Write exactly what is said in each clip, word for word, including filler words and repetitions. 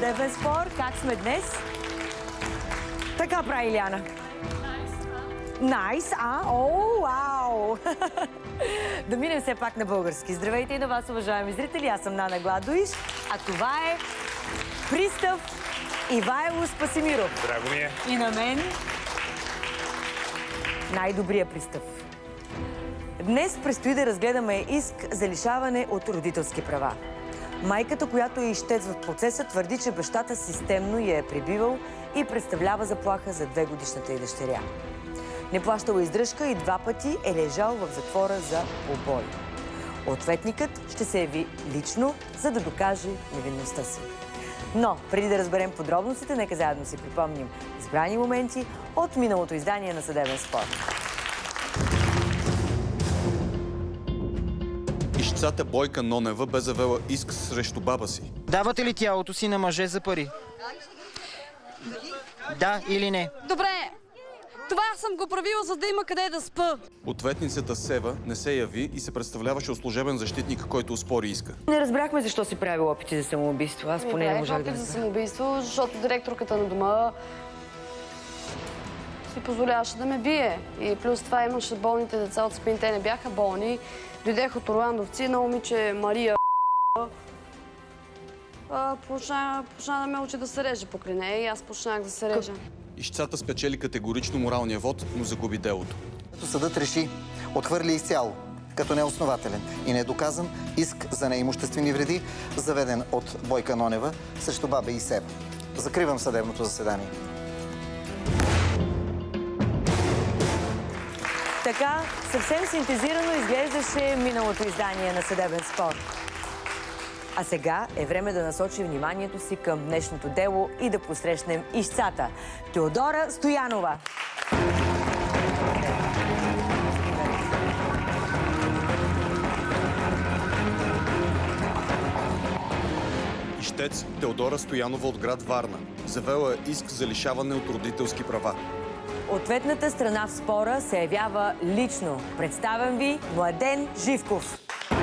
съдебен спор. Как сме днес? Така прави Иляна. Найс, а? О, вау! Да минем все пак на български. Здравейте и на вас, уважаеми зрители. Аз съм Нана Гладуиш, а това е Пристав Ивайло Спасимиров. Драго ми е. И на мен най-добрия пристав. Днес предстои да разгледаме иск за лишаване от родителски права. Майката, която е ищец в процеса, твърди, че бащата системно я е пребивал и представлява заплаха за двегодишната й дъщеря. Не плащала издръжка и два пъти е лежал в затвора за побой. Ответникът ще се яви лично, за да докаже невинността си. Но, преди да разберем подробностите, нека заедно си припомним избрани моменти от миналото издание на Съдебен спор. Ищцата Бойка Нонева бе завела иск срещу баба си. Давате ли тялото си на мъже за пари? Да или не? Добре, това съм го правила, за да има къде да спа. Ответницата Сева не се яви и се представляваше от служебен защитник, който оспори иска. Не разбрахме защо си правил опити за самоубийство. Аз поне не можах да опит за разбера. самоубийство, защото директорката на дома си позволяваше да ме бие. И плюс това имаше болните деца от спин. Те не бяха болни. Дойдех от Орландовци, на момиче Мария почна да ме учи да се реже покрай нея и аз почнах да се режа. Ищцата спечели категорично моралния вод, но загуби делото. Съдът реши, отхвърли изцяло, като неоснователен и недоказан иск за неимуществени вреди, заведен от Бойка Нонева срещу баба и Сева. Закривам съдебното заседание. Така, съвсем синтезирано изглеждаше миналото издание на Съдебен спор. А сега е време да насочим вниманието си към днешното дело и да посрещнем ищцата Теодора Стоянова. Ищец Теодора Стоянова от град Варна завела е иск за лишаване от родителски права. Ответната страна в спора се явява лично. Представям ви Младен Живков.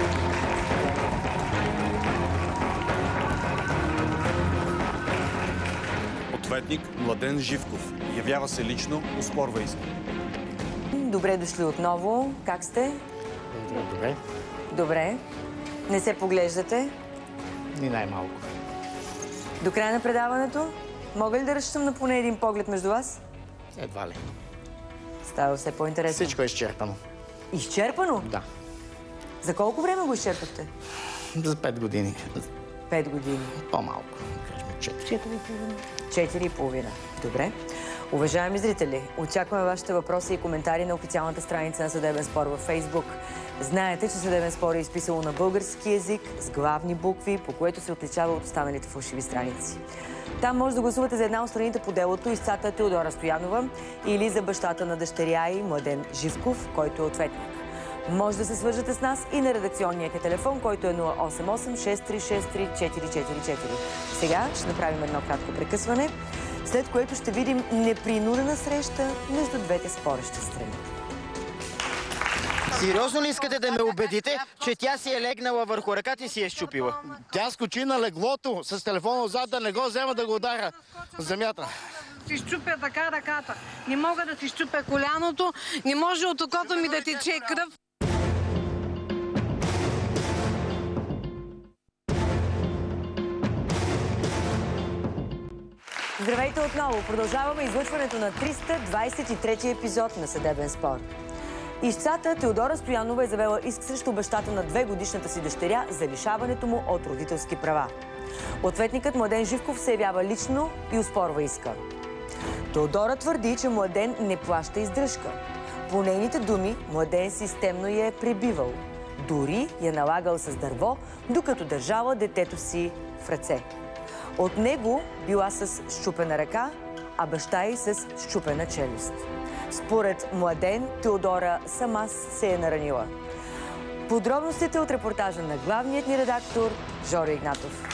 Ответник Младен Живков явява се лично, оспорва иска. Добре дошли отново. Как сте? Добре. Добре. Не се поглеждате? Ни най-малко. До края на предаването? Мога ли да разчитам на поне един поглед между вас? Едва ли. Става все по-интересно. Всичко е изчерпано. Изчерпано? Да. За колко време го изчерпахте? За пет години. Пет години. По-малко. Кажем четири. Четири и половина. Добре. Уважаеми зрители, очакваме вашите въпроси и коментари на официалната страница на Съдебен спор във Фейсбук. Знаете, че Съдебен спор е изписало на български език с главни букви, по което се отличава от останалите фалшиви страници. Там може да гласувате за една от страните по делото, ищцата Теодора Стоянова, или за бащата на дъщеря и Младен Живков, който е ответник. Може да се свържете с нас и на редакционния телефон, който е нула осем осем шест три шест три четири четири четири. Сега ще направим едно кратко прекъсване, след което ще видим непринудена среща между двете спорещи страни. Сериозно ли искате да ме убедите, че тя си е легнала върху ръката и си е счупила? Тя скочи на леглото с телефона отзад, да не го взема да го удара в земята. Си щупя така ръката. Не мога да си щупя коляното, не може от окото ми да тече кръв. Здравейте отново! Продължаваме излъчването на триста двадесет и трети епизод на Съдебен спор. Ищцата Теодора Стоянова е завела иск срещу бащата на двегодишната си дъщеря за лишаването му от родителски права. Ответникът Младен Живков се явява лично и оспорва иска. Теодора твърди, че Младен не плаща издръжка. По нейните думи, Младен системно я е пребивал. Дори я налагал с дърво, докато държала детето си в ръце. От него била с счупена ръка, а баща й с счупена челюст. Според Младен, Теодора сама се е наранила. Подробностите от репортажа на главният ни редактор Жоро Игнатов.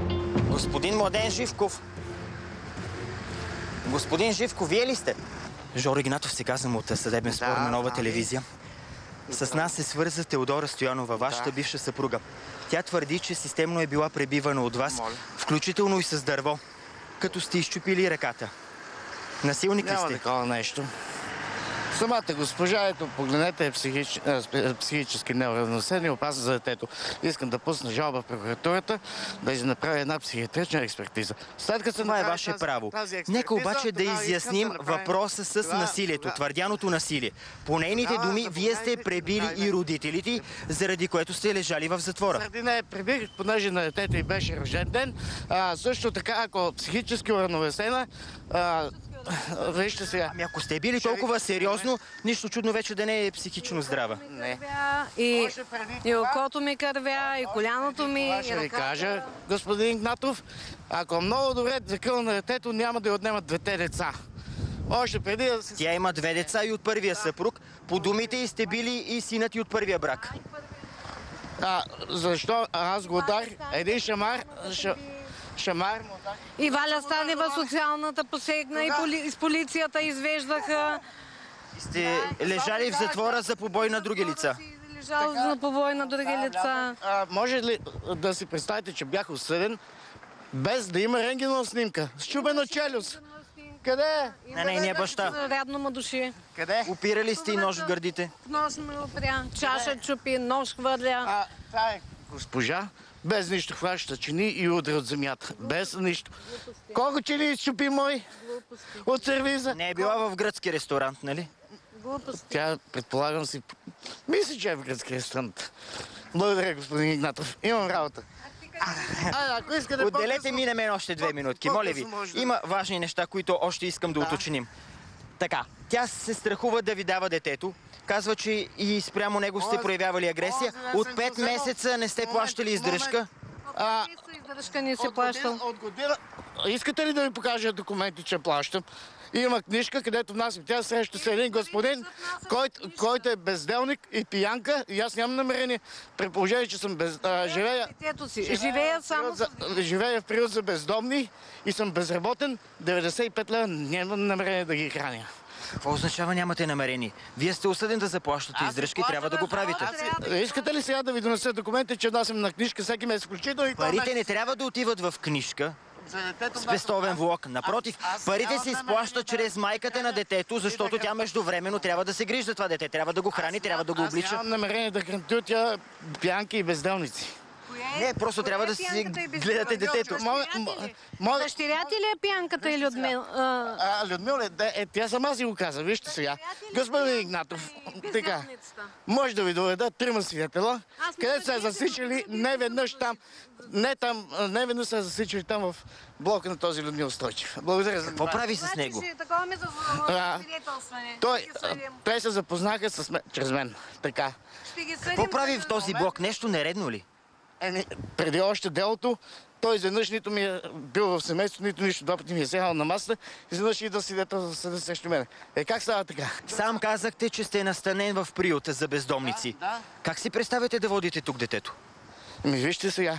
Господин Младен Живков. Господин Живков, вие ли сте? Жоро Игнатов, се казвам от съдебен спор на Нова да, телевизия. С нас се свърза Теодора Стоянова, вашата Да. бивша съпруга. Тя твърди, че системно е била пребивана от вас, Моля. включително и с дърво, като сте изчупили ръката. Насилник ли Няма сте? такова нещо. Самата госпожа, ето, погледнете, е психич... е, психически неуравновесена и опасна за детето. Искам да пусна жалба в прокуратурата, да й направи една психиатрична експертиза. След като се Това е направи ваше тази- право. тази експертиза, Нека обаче да тогава искам изясним да направим- въпроса с тогава- насилието, тогава- твърдяното насилие. По нейните Тогава думи, вие сте заповядайте, пребили дайте. и родителите, заради което сте лежали в затвора. Заради нея прибих, понеже на детето й беше рожден ден. А, също така, ако психически уравновесена, а, вижте сега. Ами ако сте били толкова сериозно, нищо чудно вече да не е психично здрава. Не. И, Още преди и това- окото ми кървя, и коляното ми, Това и ще ви ръката. кажа, господин Игнатов. Ако много добре закрила на детето, няма да й отнемат двете деца. Още преди да се... Тя има две деца и от първия съпруг. По думите й сте били и синът и от първия брак. А, защо аз го ударих? Един шамар, ша, шамар му ударих. И Валя Станева социалната посегна, и поли, из полицията извеждаха. Сте лежали в затвора за побой на други лица. Лежал на побой на други лица. А, може ли да си представите, че бях осъден без да има рентгенова снимка? Счупена челюст. Къде е? На нейния баща. Рядно ма души. Къде? Опирали сте и нож в гърдите. Нож ме опря, чаша чупи, нож хвърля. А, това е госпожа, без нищо хваща чини и удря от земята. Без нищо. Колко чини изчупи мой? От сервиза? Не е била в гръцки ресторант, нали? Глупости. Тя, предполагам си, мисли, че е в гръцки ресторант. Благодаря, господин Игнатов. Имам работа. А, ако искате Отделете по-късно- ми на мен още две минутки, моля ви. по-късно може да- Има важни неща, които още искам да уточним. Така, тя се страхува да ви дава детето. Казва, че и спрямо него сте Онзи- проявявали агресия. онзи ден От съм пет го вземал. месеца не сте Момент, плащали издръжка. А, Издръжка не си от плащал. година- От година... Искате ли да ви покажа документи, че плащам? Има книжка, където внасям. Тя среща се един господин, който, който е безделник и пиянка. И аз нямам намерение, при положение, че съм без... а, живея... Детето си. Живея само за, живея в приют за бездомни и съм безработен. деветдесет и пет лева нямам намерение да ги храня. Какво означава нямате намерение? Вие сте осъден да заплащате издръжка и трябва да го правите. Аз, искате ли сега да ви донеса документи, че внасям на книжка всеки месец, включително и това Парите месец? не трябва да отиват в книжка, За детето спестовен внасям. влог. Напротив, Аз- аз парите нямам се намерение изплащат да- чрез майката на детето, защото тя междувременно трябва да се грижи за това дете. Трябва да го храни, трябва да го Аз облича. нямам намерение да хрантютя пиянки и безделници. Не, просто трябва да си гледате детето. Моля- м- моля- Дъщеря ти ли е пиянката или Людмила? А, А, Людмила, де, е, тя сама си го каза. Вижте сега. Господин Игнатов, така, може да ви доведа трима свидетела, Аз не където са съм засичали не веднъж там, не там, а, не веднъж са засичали там в блока на този Людмил Стойчев. Благодаря за Какво това. прави с него? Значи, такова ми за А, свидетелстване. Той, Ще ги а, съдим. те се запознаха с мен, чрез мен. Така. Ще ги Какво съдим. прави в този блок? Нещо нередно ли? Еми, преди още делото, той изведнъж нито ми е бил в семейството, нито нищо. Два пъти ми е сягал на масата, изведнъж и да свидетел за съда срещу мен. Е, как става така? Сам казахте, че сте настанен в приюта за бездомници. Да, да. Как си представяте да водите тук детето? Ми вижте сега.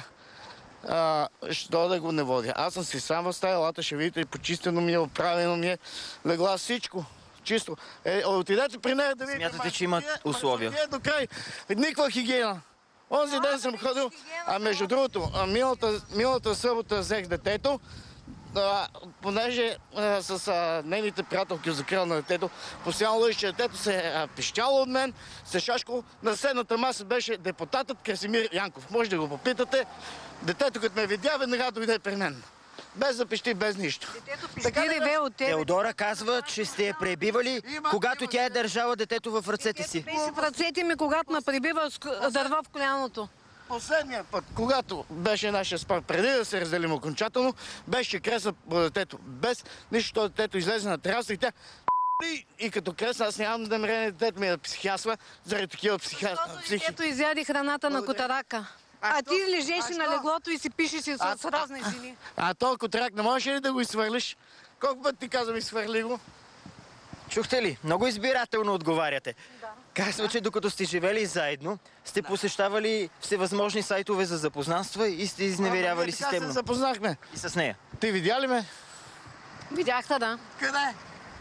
А, що да го не водя? Аз съм си сам в стая, лата ще видите, почистено ми е, оправено ми е, легла всичко. Чисто. Е, отидете при нея да видите. Смятате, че има условия? Е до край. Никаква хигиена. Онзи ден съм ходил, а между другото, а, миналата, миналата събота взех детето, а, понеже а, с а, нейните приятелки от закрила на детето, постоянно лъжи, че детето се е пищяло от мен, се шашко. На седната маса беше депутатът Красимир Янков. Може да го попитате. Детето, като ме видя, веднага дойде при мен. Без да пищи, без нищо. Така ли реве от тебе. Теодора казва, че сте я пребивали, когато тя е държала детето в ръцете си. Беше в ръцете ми, когато ме прибива с к- дърва в коляното. Последния път, когато беше нашия спор, преди да се разделим окончателно, беше кресна по детето. Без нищо, то детето излезе на тераса и тя и, и като кресна, аз нямам намерение детето ми да психиасва заради такива психи... психи. Ето изяди храната на котарака. А ти лежеше на леглото и си пишеш с А, с разни жени. А толкова трак не можеш ли да го изхвърлиш? Колко път ти казвам, изхвърли го? Чухте ли? Много избирателно отговаряте. Казва, че докато сте живели заедно, сте посещавали всевъзможни сайтове за запознанства и сте изневерявали Така се системно. запознахме. И с нея. Ти видя ли ме? Видяхте, да. Къде?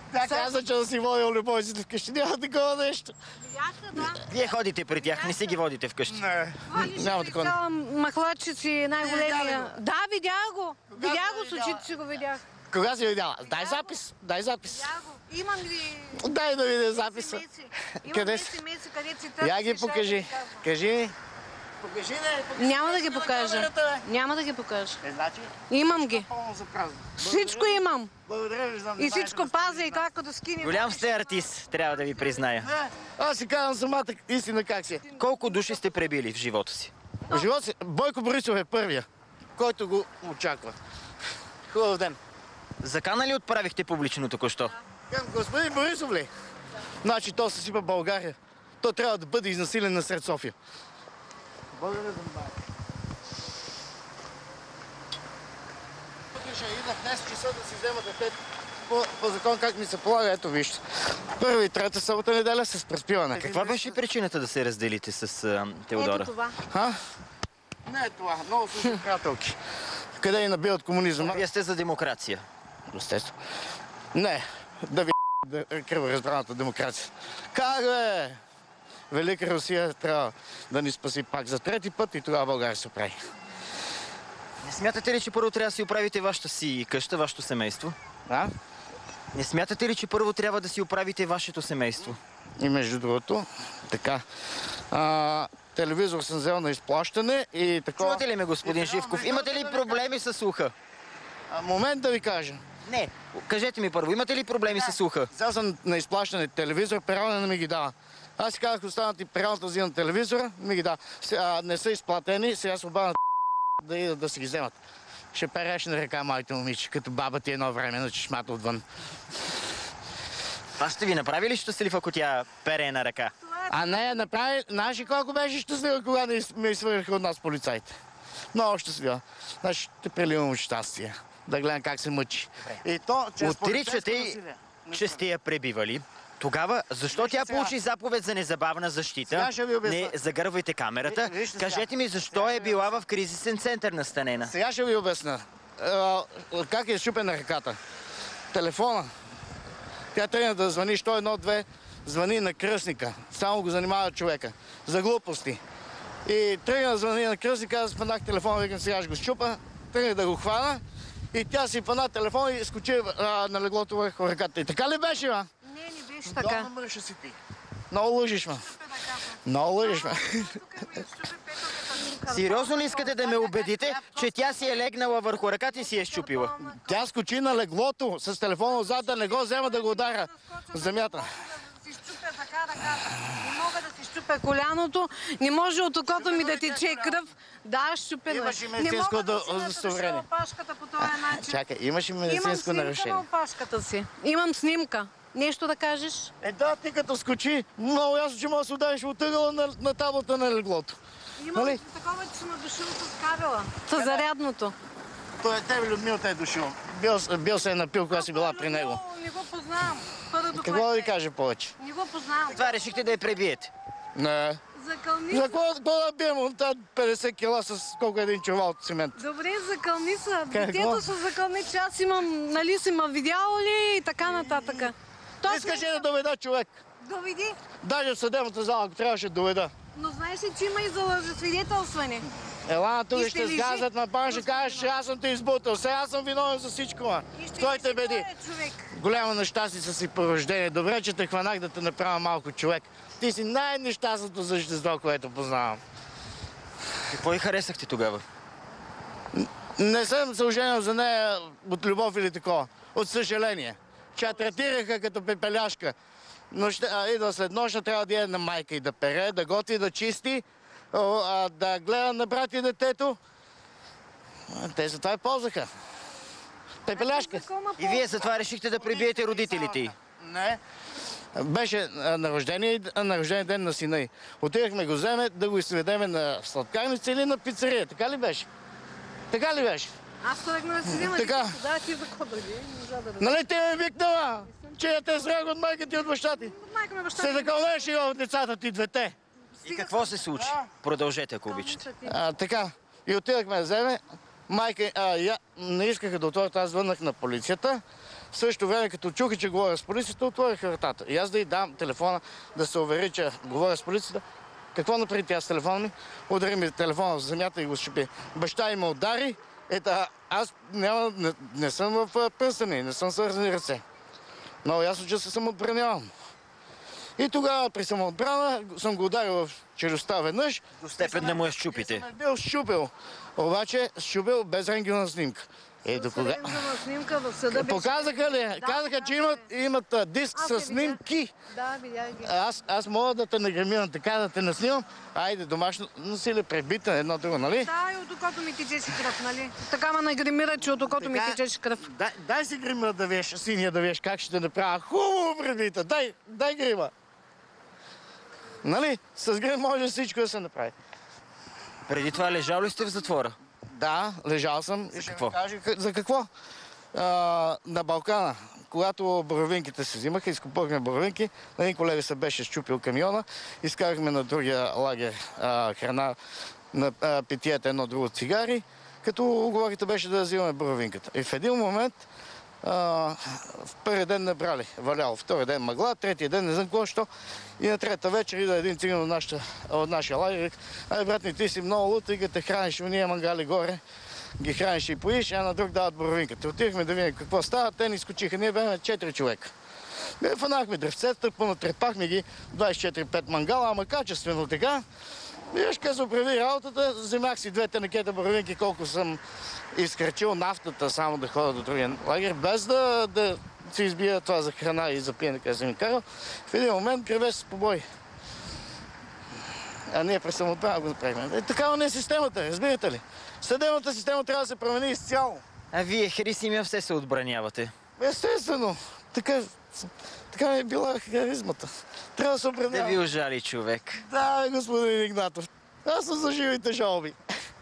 Тя каза, че да си водил любовниците вкъщи. Няма такова нещо. Видяха, да. Вие ходите при тях, не си ги водите вкъщи. Не, няма такова. Цяла махлачици, най-големия. Видя ли го? Да, видях го. Видях го си с видяла? очите си го видях. Кога си видяла? Дай запис, дай запис. Видях го. Имам ги... Дай да видя записа. месеци. Имам Къде две си? семейци, където си търси. Я ги шайба покажи. и казва. Кажи ми. Покажи не. Няма да ги покажа. Няма да ги покажа. Е, значи, Имам ги. пълно за празно. Всичко имам. Благодаря ви за И вниманието. всичко пазя и как да скинем. Голям сте артист, трябва да ви призная. Не, аз си казвам самата истина как си. Колко души сте пребили в живота си? В живота си Бойко Борисов е първия, който го очаква. Хубав ден. Закана ли отправихте публично току-що? Към господин Борисов ли? Значи то се сипа България. То трябва да бъде изнасилен насред София. Благодаря за вниманието. Ще иднах днес часа да си взема детето по, по закон как ми се полага. Ето вижте. Първа и трета събота неделя с преспиване. Каква беше причината да се разделите с а, Теодора? Ето това. А? Не е това. Много слушам приятелки. Къде и набиват комунизъм. Вие сте за демокрация. Естествено. Не, да ви да кръворазбраната демокрация. Как бе? Велика Русия трябва да ни спаси пак за трети път и тогава България се прави. Не смятате ли, че първо трябва да си оправите вашата си къща, вашето семейство? А? Не смятате ли, че първо трябва да си оправите вашето семейство? И между другото, така. А, телевизор съм взел на изплащане и такова... Чувате ли ме, господин И така, Живков? между Имате ли другото, проблеми с слуха? А, момент да ви кажа. Не, кажете ми първо, имате ли проблеми с слуха? Взел съм на изплащане телевизор, пералня не ми ги дава. Аз си казах, останат и пералната взимам телевизора, ми ги дава. Сега, не са изплатени, сега се обадя на да идат да си ги вземат. Ще переш на ръка моите момиче, като баба ти едно време на чешмата отвън. Това ще ви направи ли щастлив, ако тя пере на ръка? А не, направи, знаеш ли колко беше щастлива, кога не ме изхвърляха от нас полицайите? Много щастлива. Значи ще преливам от щастие. Да гледам как се мъчи. И то, чрез полицейско Отричате, насилие. че сте я пребивали. Тогава, защо тя сега. получи заповед за незабавна защита? Сега ще ви обясня. Не загървайте камерата. Ви- вижте сега. Кажете ми, защо е била в кризисен център настанена? Сега ще ви обясня. А, как е щупена ръката. Телефона. Тя тръгна да звъни, що едно-две, звъни на кръстника. Само го занимава човека. За глупости. И тръгна да звъни на кръстника, аз фанах телефона, викам сега ще го щупа. Тръгна да го хвана и тя си фана телефона и скочи а, на леглото върху ръката. И така ли беше, ма? Не, не беше така. Долна мърша си ти. Много лъжиш, ма. Много лъжиш, ма. Сериозно ли искате да ме убедите, че тя си е легнала върху ръката и си е щупила? Тя скочи на леглото с телефона отзад да не го взема да го удара в земята. Си щупя така ръката. Не мога да си щупя коляното. Не може от окото ми да тече кръв. Да, щупено. Имаш и Не медицинско мога да удо- си натроши удостоверение. опашката по този начин. Чакай, имаш и Имам медицинско снимка нарушение. на опашката си. Имам снимка. Нещо да кажеш? Е, да, ти като скочи, много ясно, че може да се удариш от ъгъла на, на таблата на леглото. Имам Нали? такова, че съм надушил с кабела. С зарядното. Той е тебе, Людмил, те е дошъл. Бил, бил се е напил, когато си била при него. Не го познавам. Първо Какво да ви кажа повече? Не го познавам. Това решихте да я пребиете. Не. За кълница. За какво какво да бием от тази петдесет кила с колко един чувал от цимент? Добре, за кълница. Какво? Детето са за кълница. Аз имам, нали си ма видял ли и така нататък. То Искаш ли да доведа човек? Доведи. Даже в съдебната зала, ако трябваше да доведа. Но знаеш ли, че има и за лъжесвидетелстване? Ела на тук И и ще ще лежи. сгазят на пан, ще кажеш, че аз съм те избутал. Сега аз съм виновен за всичко, ма. И ще Кой лежи те беди? твоя човек. Голяма нещастница си по рождение. Добре, че те хванах да те направя малко човек. Ти си най-нещастното същество, което познавам. Какво и харесахте тогава? Не съм се оженил за нея от любов или такова. От съжаление. Че я третираха като пепеляшка. Но ще, а, идва след нощ, трябва да е на майка и да пере, да готи, да чисти, о, а, да гледа на брат и детето. А, те за това и ползваха. Пепеляшка. И вие затова решихте да пребиете родителите й. Не. Беше а, на рождение, а, на рождение ден на сина й. Отидахме го вземе да го изведеме на сладкарница или на пицария. Така ли беше? Така ли беше? Аз тръгна да си взема. Така. Да, ти за какво да ги? Можа да Нали те ме викнала, че я те сраг от майка ти и от баща ти? Майка ми баща Се ми. закълнеш и от децата ти двете. И какво се случи? Продължете, ако обичате. А, така. И отидахме да вземе. Майка, а, я, не искаха да отворят, аз звъннах на полицията. В същото време, като чуха, че говоря с полицията, отвориха вратата. И аз да й дам телефона, да се увери, че говоря с полицията. Какво направи тя с телефона ми? Удари ми телефона в земята и го щупи. Баща им ме удари. Ето, аз няма, не, не съм в пръстени, не съм свързани ръце. Много ясно, че се самоотбранявам. И тогава при самоотбрана съм го ударил в челюстта веднъж. До степен да му я щупите. Съм бил щупил. Обаче щупил без рентгенова снимка. Е, до кога? Рентгенова снимка в съда беше... Показаха ли? Да, Казаха, че имат, имат а, диск Аз с те видях. снимки. Да, видях ги. Аз, аз мога да те награмирам така, да те наснимам. Айде, домашно насилие, пребита, едно друго, нали? Да, и от окото ми течеше кръв, нали? Така ме нагримира, че от окото ми Така, течеше кръв. Дай, дай си грима да виж, синия да виж, как ще те направя. Хубаво пребита, дай, дай грима. Нали? С грим може всичко да се направи. Преди това лежал ли сте в затвора? Да, лежал съм. За И ще какво? ви кажа к- за какво. А, на Балкана, когато боровинките се взимаха, изкупахме боровинки, един колега се беше счупил камиона, изкарахме на другия лагер а, храна, на а, питиета едно друго цигари, като оговорката беше да взимаме боровинката. И в един момент а, в първи ден не брали, валяло, втори ден мъгла, третия ден не знам какво, що. И на трета вечер ида един циган от, нашата, от нашия лагер. Ай, брат ми, ти си много лут, и те храниш, ние мангали горе, ги храниш и поиш, а на друг дават боровинката. Отидахме да видим какво става, те ни скочиха, ние бяхме четири човека. Ние фанахме дръвцета, понатрепахме ги двайсет и четири пет мангала, ама качествено така. Виж, като се оправи работата, вземах си двете накета боровинки, колко съм изкърчил нафтата, само да ходя до другия лагер, без да, да се избия това за храна и за пиене, къде съм ми карал. В един момент кръвеше с побой. А ние през самотбрана го направихме. Е, такава не е системата, разбирате ли? Съдебната система трябва да се промени изцяло. А вие, Хрисимия, все се отбранявате. Естествено. Така, така ми е била харизмата. Трябва да се Да оправдава. ви ожали човек. Да, господин Игнатов. Аз съм за живите жалби.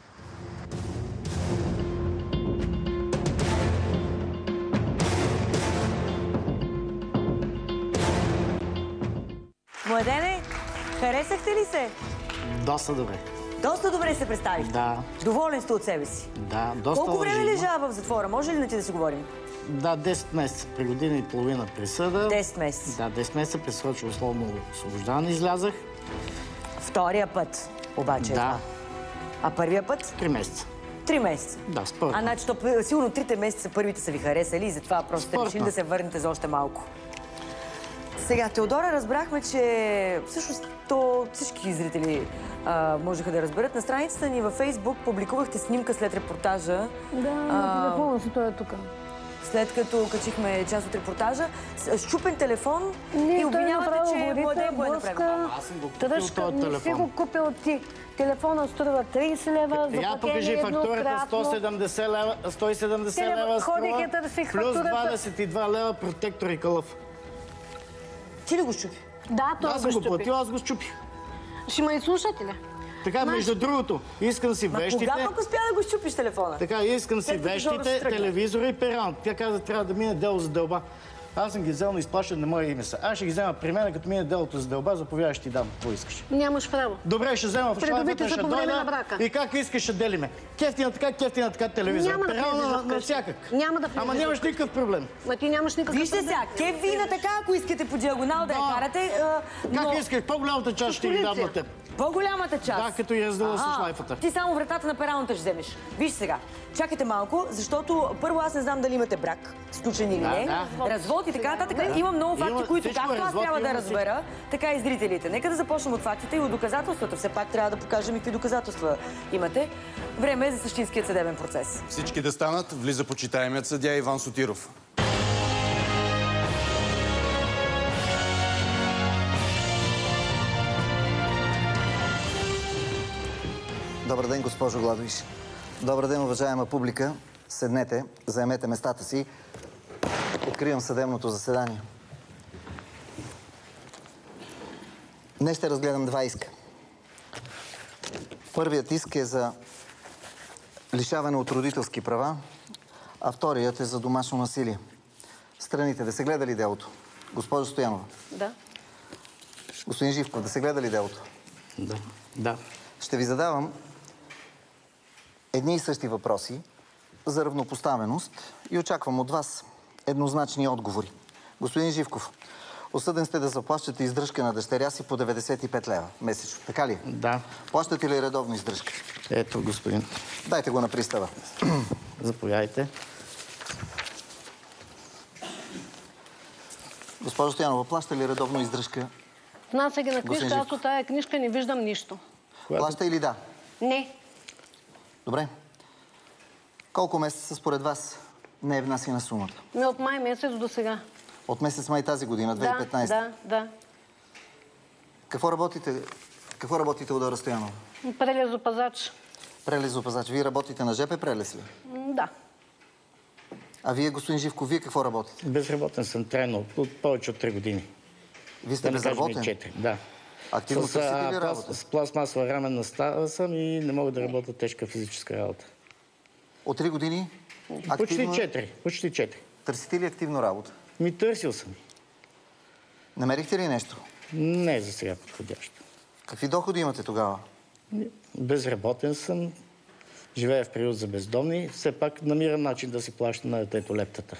Младене, харесахте ли се? Доста добре. Доста добре се представихте. Да, Доволен сте от себе си. да, доста Колко време лъжи има. лежа в затвора? Може ли на ти да си говорим? Да, десет месеца. При година и половина присъда. десет месеца. Да, десет месеца пресрочно условно освобождаване излязах. Втория път обаче. е Да, това. А първия път? три месеца. Три месеца. Да, според. А, значи, то, сигурно трите месеца първите са ви харесали и затова просто сте Спортно. решили да се върнете за още малко. Сега, Теодора, разбрахме, че всъщност то всички зрители а, можеха да разберат. На страницата ни във Фейсбук публикувахте снимка след репортажа. Да, на телефона си той е тук. След като качихме част от репортажа. С щупен телефон Не, и той обвинявате, направо че горите, Младен го е направил. блъска, Аз съм го купил тръжка, този не си телефон. го купил ти. Телефона струва трийсет лева, Я покажи заплатени фактурата еднократно. сто и седемдесет лева, сто и седемдесет Те, лева ходих струва, я търсих плюс фактурата. двадесет и два лева протектор и кълъв. Ти ли го щупи? Да, той Аз го съм го щупи. платил, аз го щупих. Ще ме изслушате ли? Така, между другото, искам си Ма вещите. кога пък успя да го щупиш телефона? Така, искам си След като Жора се вещите, тръгна. телевизора и перан. Тя каза, трябва да мине дело за дълба. Аз съм ги взел на изплащане на моя име. Аз ще ги взема при мен, като мине делото за дълба, заповядаш, ще ти дам, какво искаш. Нямаш право. Добре, ще взема в Придобити шлайфата, са ще по време дойда на брака. и как искаш ще делиме. Кефтина така, кефтина така телевизор. Няма да Перал влезеш на, в на къщи. всякак. Няма да влезеш Ама в нямаш къщи. никакъв проблем. Ма ти нямаш никакъв Вижте проблем. сега, кеф ви на така, ако искате по диагонал да я Да. карате, а, но Как искаш? По-голямата част ще ги дам на теб. по-голямата част. Да, като я раздела с Ага, шлайфата. Ти само вратата на пералната ще вземеш. Виж сега, чакайте малко, защото първо аз не знам дали имате брак, сключен или Да, не. да. Развод и така нататък. Има много факти, Има които всичко, както аз развод трябва да има разбера, така и зрителите. Нека да започнем от фактите и от доказателствата. Все пак трябва да покажем и какви доказателства имате. Време е за същинският съдебен процес. Всички да станат, влиза почитаемият съдия Иван Сотиров. Добър ден, госпожо Гладовиш. Добър ден, уважаема публика. Седнете, заемете местата си. Откривам съдебното заседание. Днес ще разгледам два иска. Първият иск е за лишаване от родителски права, а вторият е за домашно насилие. Страните, да се гледа ли делото? Госпожо Стоянова. Да. Господин Живков, да се гледа ли делото? Да, да. Ще ви задавам едни и същи въпроси за равнопоставеност и очаквам от вас еднозначни отговори. Господин Живков, осъден сте да заплащате издръжка на дъщеря си по деветдесет и пет лева месечно. Така ли? Да. Плащате ли редовно издръжка? Ето, господин. Дайте го на пристава. Заповядайте. Госпожо Стоянова, плаща ли редовно издръжка? Внася ги на Господин книжка, аз Живков. от тая книжка не виждам нищо. Плаща или да? Не. Добре. Колко месеца според вас не е внасяна сумата? Не от май месец до сега. От месец май тази година, две хиляди и Да, петнадесета. да, да. Какво работите? Какво работите, Удора Стоянова? Прелезопазач. Прелезопазач. Вие работите на ЖП прелез ли? М, Да. А вие, господин Живков, вие какво работите? Безработен съм трайно от повече от три години. Вие сте Да не кажем и безработен? четири, да. Активно С, търсите а, ли плас- работа? С пластмасова раменна става съм и не мога да работя тежка физическа работа. От три години? Почти четири. Почти четири. Търсите ли активно работа? Ми търсил съм. Намерихте ли нещо? Не е за сега подходящо. Какви доходи имате тогава? Безработен съм. Живея в приют за бездомни. Все пак намирам начин да си плаща на детето лептата.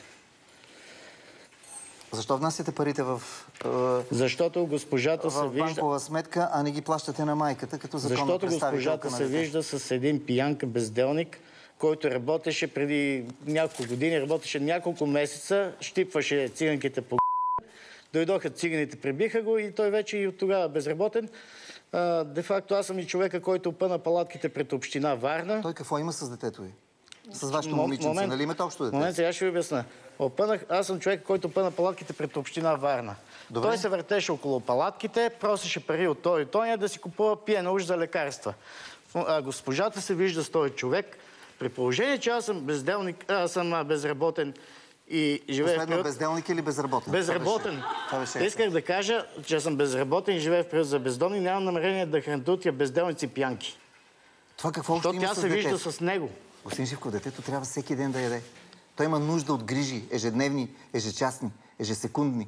Защо внасяте парите в, е, Защото госпожата се в вижда... банкова сметка, а не ги плащате на майката като законна Защото представителка госпожата на се детето? вижда с един пиянка безделник, който работеше преди няколко години, работеше няколко месеца, щипваше циганките по дойдоха циганите, прибиха го и той вече и от тогава безработен. А, де-факто аз съм и човека, който опъна палатките пред община Варна. Той какво има с детето ви? С вашето Мо- момиченце, момент. нали имате общо дете? Момент, сега ще ви обясна. Опънах, аз съм човек, който опъна палатките пред община Варна. Добре. Той се въртеше около палатките, просеше пари от той и той да си купува пиена уж за лекарства. А госпожата се вижда с този човек. При положение, че аз съм безделник, аз съм а, безработен и живея в Последно, приют... безделник или безработен? Безработен. Това беше- това беше Исках да кажа, че съм безработен и живея в приют за бездомни. Нямам намерение да храня тия безделници пиянки. Това какво още Защото има тя с се вижда детето? с него. Господин Живков, детето трябва всеки ден да яде. Той има нужда от грижи, ежедневни, ежечасни, ежесекундни.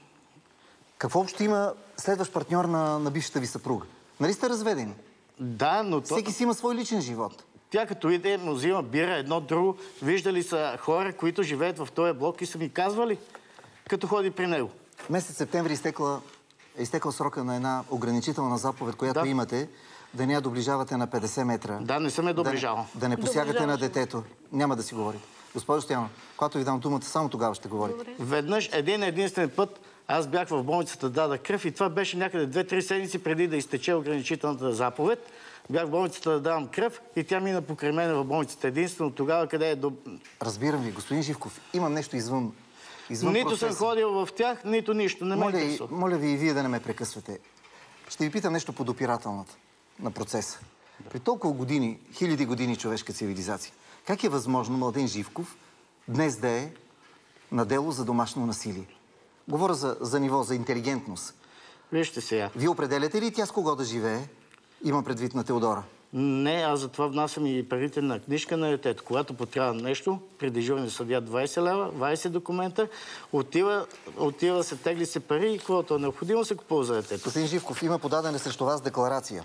Какво общо има следващ партньор на, на бившата ви съпруга? Нали сте разведени? Да, но то... Всеки си има свой личен живот. Тя като иде, му взима бира, едно друго. Виждали са хора, които живеят в този блок и са ми казвали, като ходи при него. Месец септември изтекла, е изтекал срока на една ограничителна заповед, която Да. имате, да не я доближавате на петдесет метра. Да, не съм я доближавал. Да, да не посягате на Доближаваш. детето. Няма да си говорите. Госпожо Стоянова, когато ви дам думата, само тогава ще говорите. Веднъж, един единствен път, аз бях в болницата, дада кръв и това беше някъде две-три седмици преди да изтече ограничителната заповед. Бях в болницата да давам кръв и тя мина покрай мен в болницата. Единствено тогава, къде е до... Разбирам ви, господин Живков, имам нещо извън, извън Нито процеса. съм ходил в тях, нито нищо. Не ме Моля, и- интересува. моля ви и вие да не ме прекъсвате. Ще ви питам нещо подопирателната на процеса. При толкова години, хиляди години човешка цивилизация, как е възможно Младен Живков днес да е на дело за домашно насилие? Говоря за, за ниво, за интелигентност. Вижте сега. Вие определяте ли тя с кого да живее? Имам предвид на Теодора. Не, аз затова внасям и парите на книжка на детето. Когато потрябва нещо, при дежурния съдия двайсет лева, двайсет документа, отива, отива се, тегли се пари и каквото е необходимо се купува за детето. Господин Живков, има подадена срещу вас декларация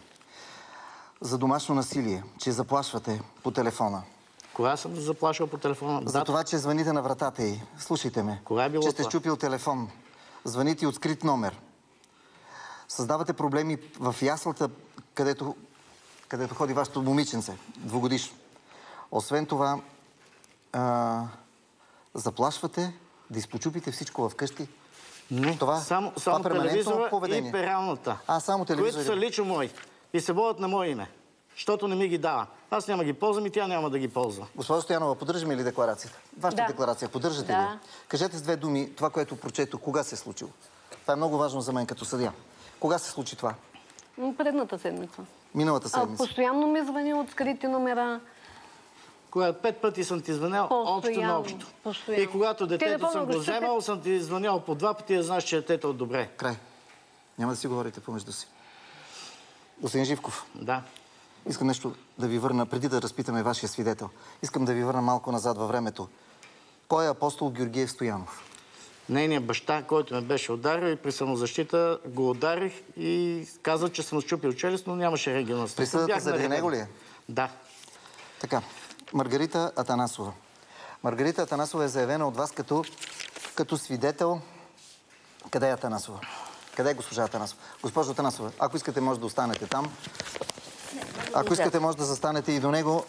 за домашно насилие, че заплашвате по телефона. Кога съм заплашвал по телефона? За това, че звъните на вратата й. Слушайте ме. Кога е било че сте това? счупил телефон. Звъните от скрит номер. Създавате проблеми в яслата, където, където ходи вашето момиченце, двугодишно. Освен това, а, заплашвате да изпочупите всичко вкъщи. Не, Това, само, това само перманентно телевизора поведение. и пералната. А, само телевизора. Които са лично мои. И се водят на мое име. Защото не ми ги дава. Аз няма ги ползвам и тя няма да ги ползва. Госпожо Стоянова, поддържаме ли декларацията? Вашата Да. декларация, поддържате Да. ли? Кажете с две думи това, което прочето, кога се е случило. Това е много важно за мен като съдия. Кога се случи това? М, Предната седмица. Миналата А, седмица. постоянно ми звъни от скрити номера. Когато пет пъти съм ти звънял, общо на Постоянно, общо. постоянно. И когато детето Телефона съм го го щупят. вземал, съм ти звънял по два пъти, да знаеш, че детето е добре. Край. Няма да си говорите помежду си. Господин Живков, Да. искам нещо да ви върна, преди да разпитаме вашия свидетел. Искам да ви върна малко назад във времето. Кой е апостол Георгиев Стоянов? Нейният баща, който ме беше ударил и при самозащита го ударих и каза, че съм счупил челюст, но нямаше регионална стъпка. Присъдата Бях заради нареден. него ли е? Да. Така. Маргарита Атанасова. Маргарита Атанасова е заявена от вас като като свидетел. Къде е Атанасова? Къде е госпожа Атанасова? Госпожо Атанасова, ако искате, може да останете там. Ако искате, може да застанете и до него.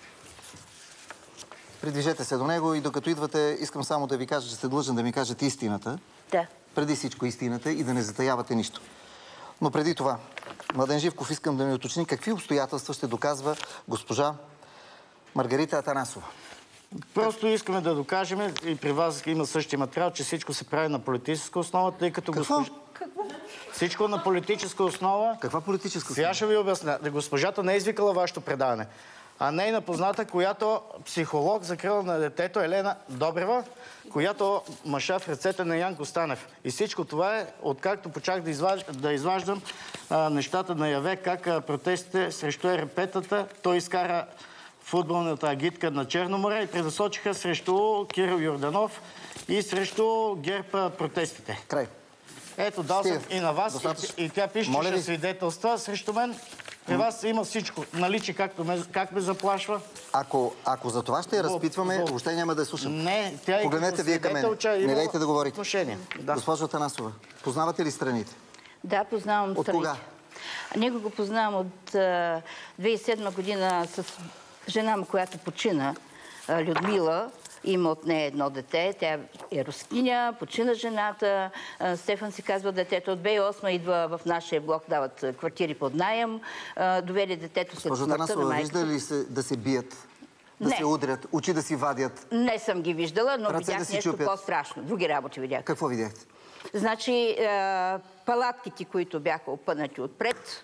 Придвижете се до него и докато идвате, искам само да ви кажа, че сте длъжен да ми кажете истината. Да. Преди всичко истината и да не затаявате нищо. Но преди това, Младен Живков, искам да ми уточни какви обстоятелства ще доказва госпожа Маргарита Атанасова. Просто искаме да докажем, и при вас има същия материал, че всичко се прави на политическа основа, тъй като Какво? госпожа... Всичко на политическа основа. Каква политическа основа? Сега ще ви обясня. Госпожата не е извикала вашето предаване, а нейна позната, която психолог за кръла на детето, Елена Добрева, която маша в ръцете на Янко Станев. И всичко това е, откакто почах да, изваж... да изваждам а, нещата наяве, как а, протестите срещу ЕРП-тата, той изкара футболната агитка на Черно море и преднасочиха срещу Кирил Йорданов и срещу ГЕРБ протестите. Край. Ето, дал съм и на вас, и, и тя пише, Моля че ви. свидетелства срещу мен. При вас има всичко. Наличи както ме, как ме заплашва. Ако, ако за това ще я разпитваме, Зло. въобще няма да я слушам. Не, тя и Погледнете като вие към мен. свидетелча има Не дайте да говорите. отношение. Да. Госпожо Атанасова, познавате ли страните? Да, познавам От страните. кога? Него го познавам от а, две хиляди и седма година с жена му, която почина, а, Людмила. Има от нея едно дете. Тя е рускиня, почина жената. А, Стефан си казва детето. От две хиляди и осма идва в нашия блок, дават квартири под наем. А, доведе детето след Госпожо смъртта на Атанасова, майката. вижда ли се да се бият, да Не. се удрят, очи да си вадят? Не съм ги виждала, но Ръце да видях си нещо чупят. по-страшно. Други работи видях. Какво видяхте? Значи, а, палатките, които бяха опънати отпред,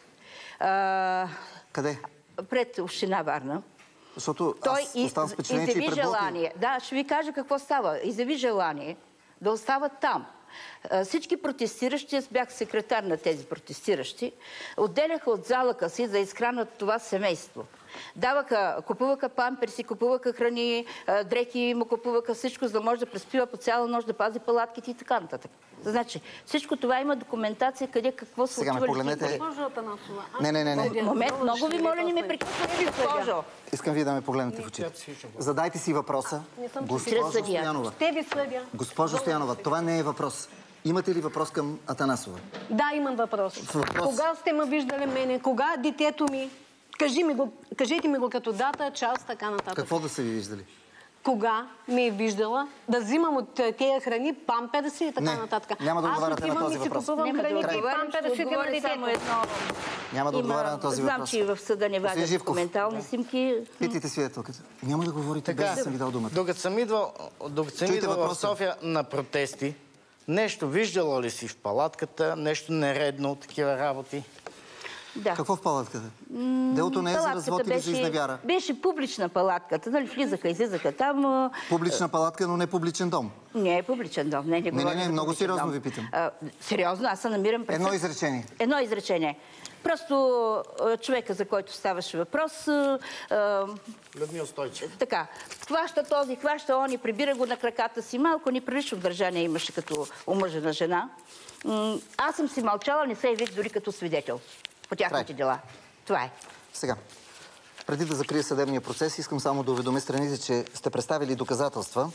а, Къде? пред община Варна. Защото Той аз и- оставам с впечатление, че и изяви пред блока. желание. Да, ще ви кажа какво става. Изяви желание да остават там. А, Всички протестиращи, аз бях секретар на тези протестиращи, отделяха от залъка си да изхранят това семейство. Даваха, купуваха памперси, купуваха храни, а, дрехи му купуваха всичко, за да може да преспива по цяла нощ, да пази палатките и така нататък. Значи, всичко това има документация къде какво се Сега ме случва. погледнете. Госпожо Атанасова, аз Не, не, не, не. Момент, много ви моля, не ме прекъсвате, госпожо. Искам вие да ме погледнете в очите. Задайте си въпроса. Чрез Госпожо съдия. Стоянова. ще ви съдя. Госпожо Стоянова, това не е въпрос. Имате ли въпрос към Атанасова? Да, имам въпрос. Въпрос. Кога сте ме виждали мене? Кога детето ми? Кажи ми го, кажете ми го като дата, час, така нататък. Какво да са ви виждали? Кога ме е виждала да взимам от е, тези храни памперси и така Не, нататък. няма да Аз отговаряте на отивам този и си въпрос. купувам Няма да храните и отговарям, ще памперсите на отговоря само детето. едно. Няма да Има- отговаря на този Знам, въпрос. че и в съда не Господин вадят Живков. документални снимки. Питайте свидетелката. Няма да говорите без да съм ви дал думата. Докато съм идвал, докато съм Чуйте идвал в въпроса. София на протести, нещо виждала ли си в палатката, нещо нередно, такива работи? Да. Какво в палатката? Делото не е за Палатката развод или за изневяра. беше публична палатката, нали, влизаха, излизаха там. а, Публична палатка, но не публичен дом. Не е публичен дом, не, не Не, говоря не, не, за много публичен сериозно дом. ви питам. А, сериозно, аз се намирам пред Едно съд. изречение. Едно изречение. Просто а, човека, за който ставаше въпрос, а, а, Людмил Стойчев. така, хваща този, хваща он и прибира го на краката си. Малко неприлично държание имаше като омъжена жена. М, Аз съм си мълчала, не се явих дори като свидетел по тяхните Край. дела. Това е. Сега, преди да закрия съдебния процес, искам само да уведомя страните, че сте представили доказателства,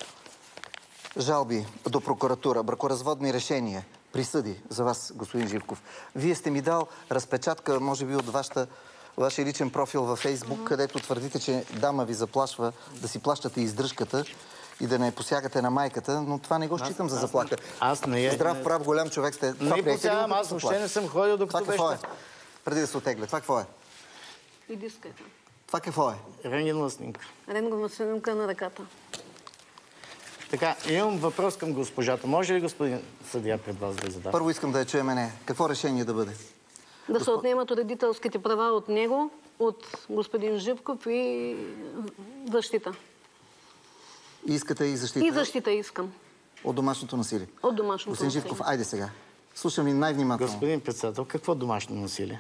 жалби до прокуратура, бракоразводни решения, присъди за вас, господин Живков. Вие сте ми дал разпечатка, може би от вашата, вашия личен профил във Фейсбук, където твърдите, че дама ви заплашва да си плащате издръжката и да не посягате на майката, но това не го считам за заплаха. Аз не е... Здрав, прав, голям човек сте. Това Не приехте ли посягам, го като аз въобще заплаха? не съм ходил, Това докато какво е? беше... Преди да се отегля. Това какво е? И диската. Това какво е? Рентгенова снимка. Рентгенова снимка на ръката. Така, имам въпрос към госпожата. Може ли господин съдия пред вас да я задам? Първо искам да я чуе мене. Какво решение да бъде? Да се отнемат родителските права от него, от господин Живков и защита. И искате и защита И защита искам. от домашното насилие. От домашното Господин насилие. Живков, айде сега. Слушам ви най-внимателно. Господин председател, какво домашно насилие?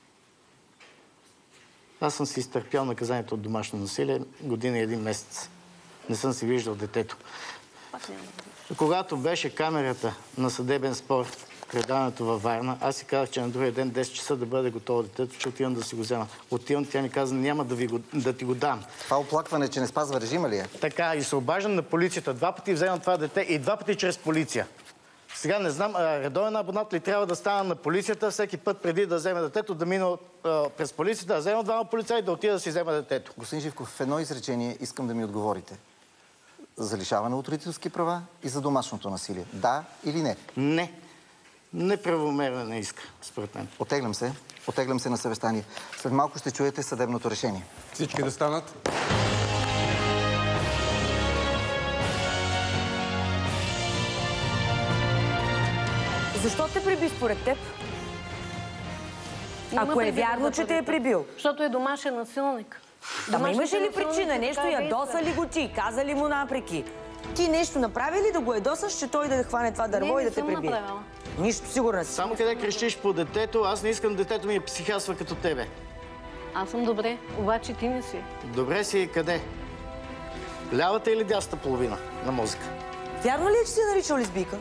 Аз съм си изтърпял наказанието от домашно насилие година и един месец. Не съм си виждал детето. Когато беше камерата на съдебен спор предаването във Варна, аз си казах, че на другия ден десет часа да бъде готово детето, че отивам да си го взема. Отивам, тя ми каза, няма да, ви го, да ти го дам. Това оплакване, че не спазва режима ли е? Така, и се обаждам на полицията. Два пъти вземам това дете и два пъти чрез полиция. Сега не знам, редовен абонат ли трябва да стана на полицията, всеки път преди да вземе детето, да мина през полицията, да взема двама полицаи и да отида да си взема детето. Господин Живков, в едно изречение искам да ми отговорите. За лишаване от родителски права и за домашното насилие. Да или не? Не. Неправомерно не иска, според мен. Отеглям се. Отеглям се на съвещание. След малко ще чуете съдебното решение. Всички да станат. Защо те приби според теб? Ако е вярно, че те е прибил. Защото е домашен насилник. Ама имаше ли причина? Нещо ядоса ли го ти? Каза ли му напреки? Ти нещо направи ли да го ядосаш, че той да хване това дърво и да те прибие? Нищо, сигурна си. Само къде крещиш по детето, аз не искам детето ми е психасва като тебе. Аз съм добре, обаче ти не си. Добре си къде? Лявата или дясната половина на мозъка? Вярно ли е, че си е наричал лесбийка?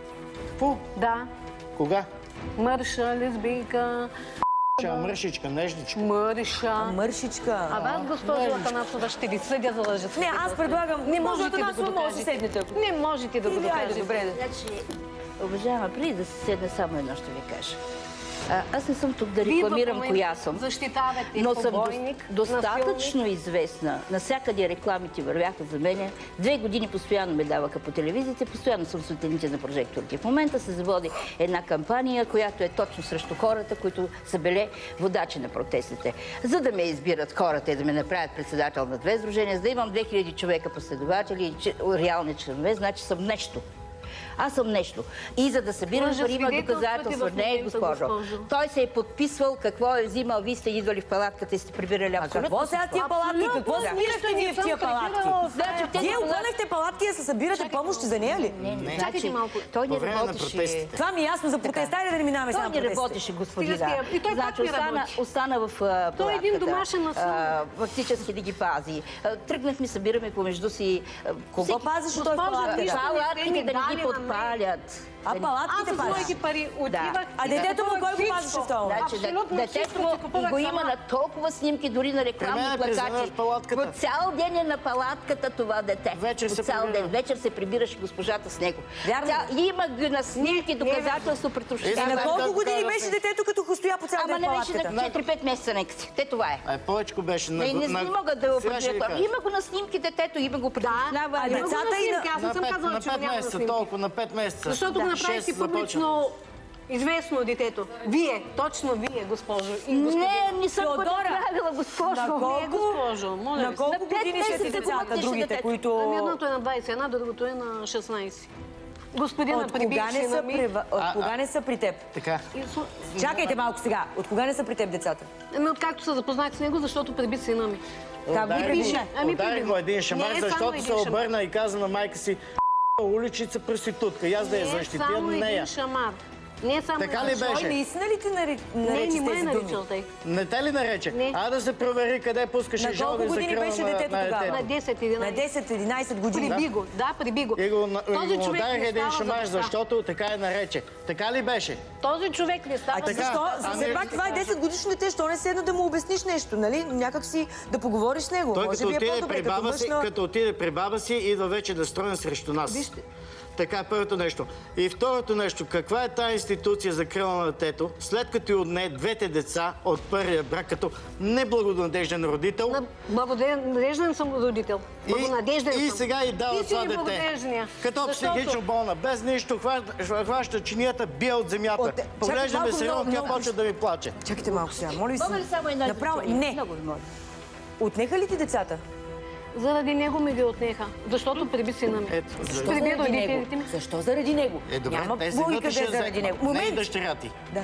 По? Да. Кога? Мърша, лесбийка. Мършичка, нежничка. Мърша. Мършичка. А вас, госпожо Атанасова, ще ви съдя за лъжата. Не, аз предлагам. Не Може можете да го Атанасова, може да докажете. седнете. Не можете да го докажете. Добре. Значи, уважаема, преди да се седна, само едно ще ви кажа. А, аз не съм тук да Вие рекламирам в коя съм, защитавате но съм побойник, до, достатъчно насилник. известна. Насякъде рекламите вървяха за мене. Две години постоянно ме даваха по телевизията, постоянно съм светлините на прожекторите. В момента се заводи една кампания, която е точно срещу хората, които са били водачи на протестите. За да ме избират хората и да ме направят председател на две сдружения, за да имам две хиляди човека последователи и реални членове, значи съм нещо. Аз съм нещо. И за да събирам пари има доказателства. Не, госпожо. Той се е подписвал какво е взимал. Вие сте идвали в палатката и сте прибирали абсолютно. А какво сега тия палатки? Какво смирахте вие в тия палатки? Вие обърнахте палатки да се събирате помощи за нея ли? Не, не. Чакайте малко. Той не работеше. Това ми е ясно за протеста. Айде да не минаваме сега на протестите. протестите. Той не работеше, господина. И той пак не работи. Остана в палатката. Той е един домашен насилник. Фактически да ги пази. Тръгнахме, събираме помежду си. Кого пазиш той в палатката? Палатките да не ги подпалят. А палатките Аз за своите пари отивах. А детето му кой го пазеше в това? Детето му го има на толкова снимки, дори на рекламни плакати. По цял ден е на палатката това дете. Вечер се цял ден. Вечер се прибираше госпожата с него. Вярно. Има на снимки доказателство пред обществото. На колко години беше детето, като стоя по цял ден в Ама не беше палатката? на четири-пет месеца нека си. Те това е. А повечко беше на... Не, не, не могат да го определят. Има го на снимки детето, има го притеснава. А децата и на... Аз не съм казала, че на пет няма месеца, снимки. толкова, на пет месеца. Защото го направихте публично известно детето. Вие, точно вие, госпожо. Не, не съм го направила, госпожо. Не, госпожо, моля На ви. колко години ще са децата, другите, които... Ами едното е на двадесет и една, другото е на шестнадесет. Господина прибивши на ми. От кога не са при теб? Така. Чакайте малко сега. От кога не са при теб децата? Ами откакто са запознати с него, защото приби сина ми. Как го приби? Ами Ударих приби. го един шамар, Не е само защото един се шамар. обърна и каза на майка си уличица проститутка. И аз да я Не е защитя само нея. един шамар. Не е само Така един ли шамар. беше? Той наистина ли ти нари- Не, нарече не с ме е тези думи? наричал тъй. Не те ли нарече? Не. А да се провери къде пускаше На жалби колко за години кръва беше на- детето на тогава? На десет единадесет. На десет-единадесет години. Приби го, да, приби го. И го, на- и Този го човек ударих не един става за шамар, баща. защото така я нарече. Така ли беше? Този човек не става А ти за защо? Ами, Все пак това е десет годишно дете, що не седна да му обясниш нещо, нали? Някак си да поговориш с него. Той Може като би е отиде, по-добре, при като баба мъж си, на... като отиде при баба си, идва вече да строен срещу нас. Вижте. Така е първото нещо. И второто нещо, каква е тази институция за кръва на детето, след като й отне двете деца от първия брак като неблагонадежден родител? На благонадежден съм родител. Благонадежден и, и съм. сега й дава Ти си това дете. неблагонадеждения. Като Защото- психично болна, без нищо, хваща, хваща чинията, бие от земята. От- Поглеждаме чакай се, малко, тя много- почва да ми плаче. Чакайте малко сега, моля ви се. Мога ли само една Направо... изречение? Не. Много ви моля. Отнеха ли ти децата? Заради него ми ги отнеха. Защото приби сина ми. Ето, Защо защо? Приби заради него? родителите ми. Защо заради него? Е, добре, Няма тези логика да вътрешен е заради закон. него. Не и Момент. дъщеря ти. Да.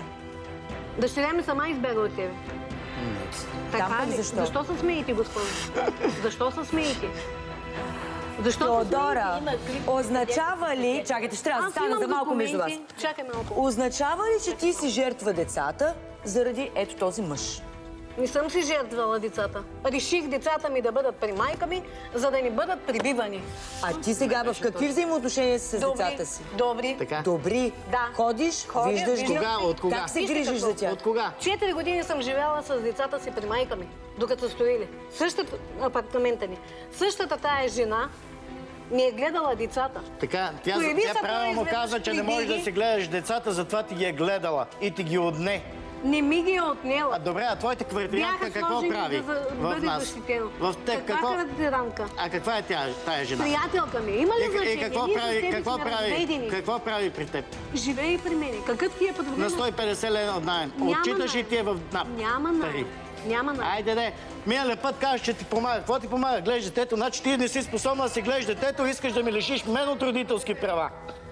Дъщеря ми сама избяга от тебе. Там Така пък ли? защо? Защо се смеете, госпожо? Защо се смеете? Защо се Теодора, смеете? означава ли... Чакайте, ще трябва да Аз стана имам за малко между вас. документи. Чакай малко. Означава ли, че ти си жертва децата заради ето този мъж? Не съм си жертвала децата. Реших децата ми да бъдат при майка ми, за да не бъдат прибивани. А ти сега в какви взаимоотношения си с Добри, децата си? Добри. Така. Добри? Да. Ходиш, Ходя, виждаш ги. виждам. Кога? От кога? Как се Вижте грижиш какво. за тях? От кога? Четири години съм живела с децата си при майка ми, докато са стоили. Същата апартамента ни. Същата тая жена ми е гледала децата. Така, тя, Появи тя се правилно той каза, че не можеш да изведнъж си гледаш децата, затова ти ги е гледала и ти ги отне. Не ми ги е отнела. А добре, а твоята квартиранка Бяха какво сложени прави да за- в бъде нас? защитено. В теб Каква какво? квартиранка? А каква е тя, тая жена? Приятелка ми. Има ли И, значение? и какво Ние с прави, тебе какво сме прави, разведени. какво прави при теб? Живее при мене. Какъв ти е На подводен? сто и петдесет лева от найем. Няма Отчиташ ли найем. ти е в НАП? Няма Пари. найем. Няма найем. Айде, де. Миналия път казваш, че ти помага. Какво ти помага? Гледаш детето, значи ти не си способна да си гледаш детето, искаш да ми лишиш мен от родителски права.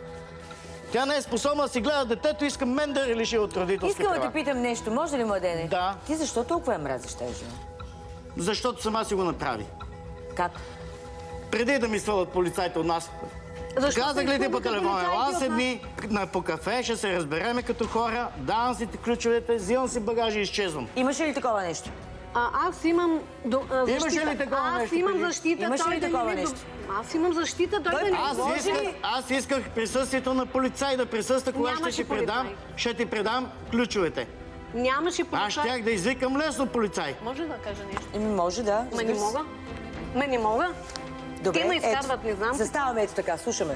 Тя не е способна да си гледа детето, иска мен да я лиши от родителски Искам да права. те питам нещо. Може ли, младене? Да. Ти защо толкова я мразиш тази жена? Защото сама си го направи. Как? Преди да ми свалят полицайите от нас. Защо Казах се ли ти по изпълваха телефона? полицаите Ела от нас? седни на по кафе, ще се разбереме като хора, давам си ти ключовете, взимам си багажа и изчезвам. Имаше ли такова нещо? А, аз имам до, а, Имаш ли защита. ли такова аз нещо имам преди? защита. Имаш той ли да не такова ми нещо? до- Аз имам защита, той Той- да не Аз може исках, ли? аз исках присъствието на полицай да присъства, когато ще Нямаше ти предам, полицай. ще ти предам ключовете. Нямаше Аз полицай. щях да извикам лесно полицай. Може да кажа нещо? Еми, може да. Ма не разбира се. мога. Ма не мога. Добре, Те ме изкарват, ето. не знам. Заставаме ето така, слушаме.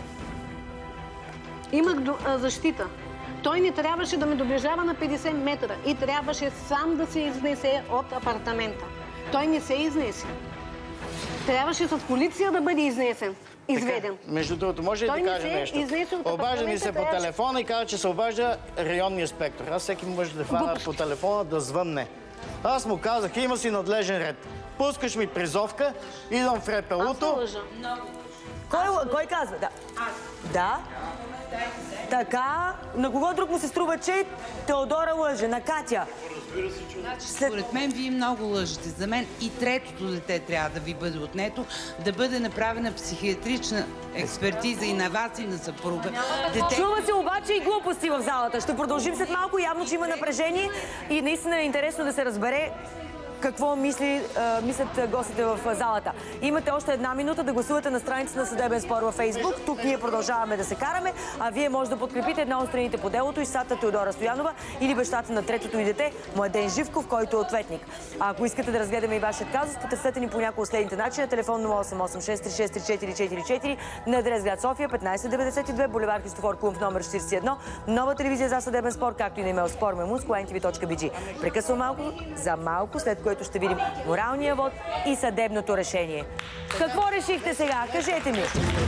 Имах до- а, защита. Той не трябваше да ме доближава на петдесет метра и трябваше сам да се изнесе от апартамента. Той не се изнесе. Трябваше с полиция да бъде изнесен, изведен. Така, между другото, може ли Той да не кажа се нещо? изнесе от Обажда ми се по апартамента, трябваше- телефона и казва, че се обажда районния инспектор. Аз всеки може да хвана Глупости. по телефона да звънне. Аз му казах, има си надлежен ред. Пускаш ми призовка, идвам в Аз не репелуто. лъжа. Кой, кой казва? Да. Да? Така, на кого друг му се струва, че Теодора лъже? На Катя. След... Според мен вие много лъжете. За мен и третото дете трябва да ви бъде отнето, да бъде направена психиатрична експертиза и на вас, и на съпруга. Дете... Чува се обаче и глупости в залата. Ще продължим след малко. Явно, че има напрежение и наистина е интересно да се разбере какво мисли, а, мислят гостите в залата. Имате още една минута да гласувате на страницата на Съдебен спор във Фейсбук. Тук ние продължаваме да се караме, а вие може да подкрепите една от страните по делото, ищцата Теодора Стоянова или бащата на третото и дете, Младен Живков, който е ответник. А ако искате да разгледаме и вашият казус, потърсете ни по някои от следните начина. Телефон нула осем осем шест три шест три четири четири четири на адрес град София, петнайсет деветдесет и две, булевар Христофор Колумб, номер четирийсет и едно. Нова телевизия за съдебен спор, както и на имейл спор мемунско ен ти ви точка би джи. Прекъсвам малко за малко, след което ще видим моралния вод и съдебното решение. Какво решихте сега? Кажете ми.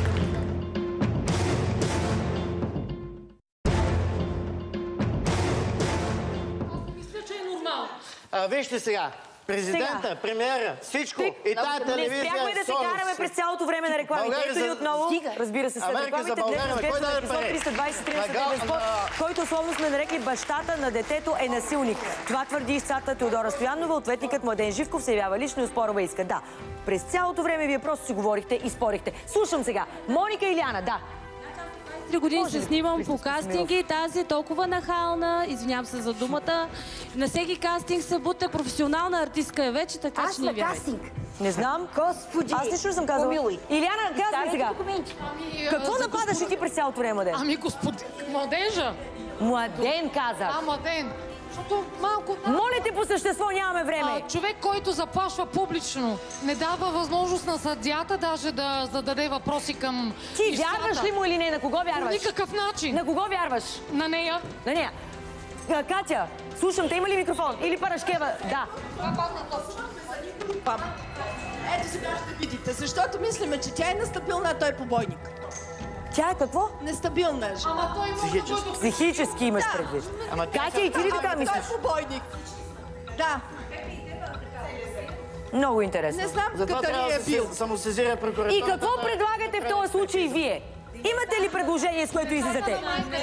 Мисля, че е нормално. А, вижте сега, президента, Сега. премиера, всичко. И тая Не телевизия... спряхме да се Сорос. караме през цялото време на рекламите. България Ето и за- отново, разбира се, след Америка за рекламите, днес България, на кой разглеждаме даде епизод пари? триста двайсет и три на На Съдебен гал- спор, на- който условно сме нарекли бащата на детето е насилник. Това твърди ищцата Теодора Стоянова, ответникът Младен Живков се явява лично и оспорва иска. Да, през цялото време вие просто си говорихте и спорихте. Слушам сега. Моника Иляна, да. Три години Може се ли? снимам Христо по кастинги, тази е толкова нахална, извинявам се за думата. На всеки кастинг се бута, професионална артистка е вече, така Аз че не на вярвайте. кастинг. Не знам. Господи, Аз лично съм казала. помилуй. Иляна, казвай Старите сега. документи. Ами, Какво а, за нападаш господ- и ти през цялото време, Младен? Ами господин младежа. Младен каза. А, младен. Защото малко... Моля те, по същество нямаме време. А, човек, който заплашва публично, не дава възможност на съдията даже да зададе въпроси към Ти ищцата. вярваш ли му или не? На кого По вярваш? никакъв начин. На кого вярваш? На нея. На нея. А, Катя, слушам те, има ли микрофон? Или Парашкева? Да. Ето сега ще видите, защото мислиме, че тя е нестабилна, а той е побойник. Тя е какво? Нестабилна е жена. Ама той може да бъде... Психически имаш Да. предвид. Ама тя Катя, и ти ли така Ама мислиш? той е побойник. Да, Много интересно. не знам Затова къде трябва е да се бил. самосезира прокуратурата. И какво предлагате в този случай вие? Имате ли предложение, с което излизате?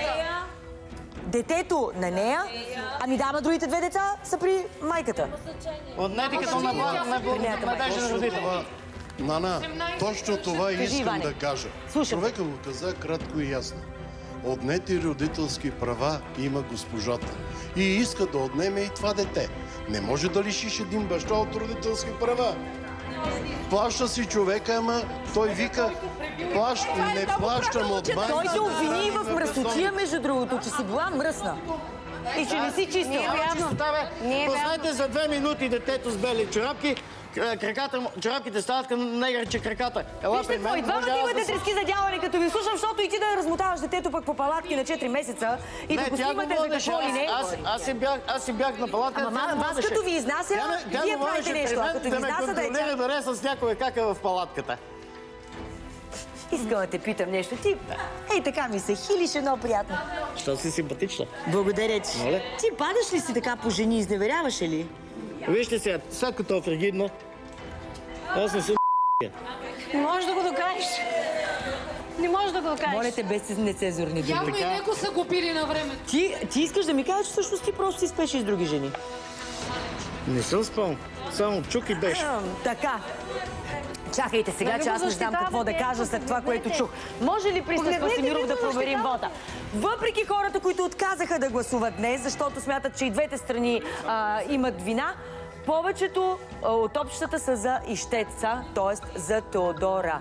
Детето на нея? Ами да, ама другите две деца са при майката. Отнети като на надежден родител. Нана, точно това Кажи, искам Иване. да кажа. Слушам. Човека го каза кратко и ясно. отнети родителски права има госпожата. И иска да отнеме и това дете. Не може да лишиш един баща от родителски права. Плаща си човека, ама той вика, плащ, не плащам от майка. Той те обвини в мръснотия, между другото, че си била мръсна. И че не си чистила. Познайте за две минути детето с бели чорапки, краката, чорапките стават към негърче краката. Вижте какво, и двамата имате трески за дяване, като ви слушам, защото и ти да размотаваш детето пък по палатки на четири месеца и да го снимате за какво ли не. Аз си бях на палатка. Ама вас като ви изнася, вие правите нещо. А като ви изнася да е тя... да не с някой как е в палатката. Искам да те питам нещо. Ти, ей така ми се хилиш едно приятно. Що си симпатична? Благодаря ти. Ти падаш ли си така по жени, изневеряваш ли? Вижте сега, след като е фригидно, аз не съм Не можеш да го докажеш. Не можеш да го докажеш. Моля те, без нецензурни думи. Явно и него са го пили на време. Ти, ти искаш да ми кажеш, че всъщност ти просто си спешиш с други жени. Не съм спал. Само чук и беше. Така. Чакайте сега, че аз не знам какво да кажа след това, което чух. Може ли Пристав Красимиров да проверим вота? Въпреки хората, които отказаха да гласуват днес, защото смятат, че и двете страни а, имат вина, повечето а, от общата са за ищеца, т.е. за Теодора.